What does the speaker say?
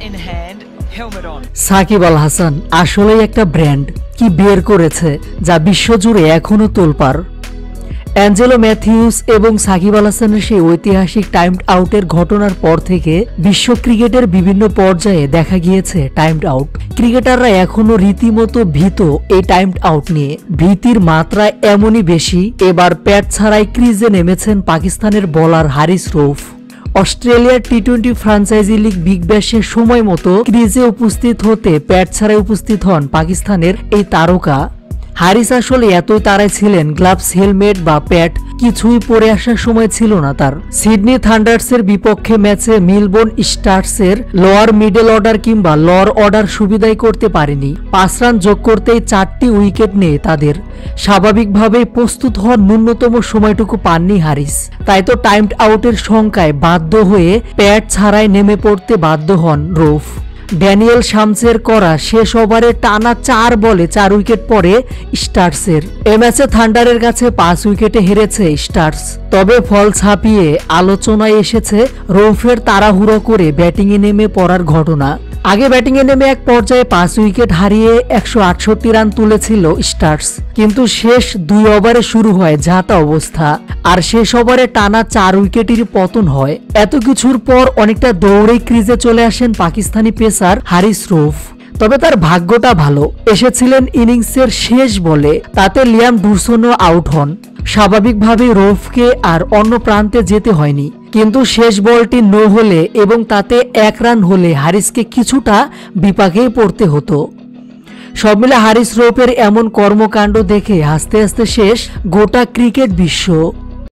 সাকিব আল হাসান আসলেই একটা ব্র্যান্ড কি বের করেছে যা বিশ্বজুড়ে এখনো তোলপাড়। অ্যাঞ্জেলো ম্যাথিউস এবং সাকিব আল হাসানের সেই ঐতিহাসিক টাইমড আউটের ঘটনার পর থেকে বিশ্ব ক্রিকেটের বিভিন্ন পর্যায়ে দেখা গিয়েছে টাইমড আউট। ক্রিকেটাররা এখনো রীতিমতো ভীত এই টাইমড আউট নিয়ে। ভীতির মাত্রা এমনই বেশি, এবার প্যাট ছাড়াই ক্রিজে নেমেছেন পাকিস্তানের বোলার হারিস রৌফ। অস্ট্রেলিয়ার টি-20 ফ্রাঞ্চাইজি লিগ বিগ ব্যাশের সময় মতো ক্রিজে উপস্থিত হতে প্যাট ছাড়াই উপস্থিত হন পাকিস্তানের এই তারকা। হারিস আসলে এতই তাড়ায় ছিলেন, গ্লাভস, হেলমেট বা প্যাড কিছুই পরে আসার সময় ছিল না তার। সিডনি থান্ডার্সের বিপক্ষে ম্যাচে মেলবোর্ন স্টার্সের লোয়ার মিডল অর্ডার কিংবা লোয়ার অর্ডার সুবিধাই করতে পারেনি। 5 রান যোগ করতেই 4টি উইকেট নিয়ে তাদের স্বাভাবিকভাবেই প্রস্তুত হওয়ার ন্যূনতম সময়টুকু পাননি হারিস। তাই তো টাইমড আউটের সংখ্যায় বাধ্য হয়ে প্যাড ছাড়াই নেমে পড়তে বাধ্য হন রৌফ। ড্যানিয়েল শামসের করা শেষ ওভারে টানা 4 বলে 4 উইকেট পড়ে স্টার্সের। এ ম্যাচে থান্ডারের কাছে 5 উইকেটে হেরেছে স্টার্স। তবে ফল ছাপিয়ে আলোচনায় এসেছে রৌফের তাড়াহুড়ো করে ব্যাটিংয়ে নেমে পড়ার ঘটনা। আগে ব্যাটিংয়ে নেমে এক পর্যায়ে 5 উইকেট হারিয়ে 168 রান তুলেছিল স্টার্স, কিন্তু শেষ 2 ওভারে শুরু হয় যাতা অবস্থা, আর শেষ ওভারে টানা 4 উইকেটের পতন হয়। এত কিছুর পর অনেকটা দৌড়েই ক্রিজে চলে আসেন পাকিস্তানি পেসার হারিস রৌফ। তবে তার ভাগ্যটা ভালো, এসেছিলেন ইনিংসের শেষ বলে, তাতে লিয়াম ডুরসনও আউট হন। স্বাভাবিকভাবেই রৌফকে আর অন্য প্রান্তে যেতে হয়নি, কিন্তু শেষ বলটি নো হলে এবং তাতে 1 রান হলে হারিসকে কিছুটা বিপাকেই পড়তে হতো। সব মিলে হারিস রৌফের এমন কর্মকাণ্ড দেখে হাসতে হাসতে শেষ গোটা ক্রিকেট বিশ্ব।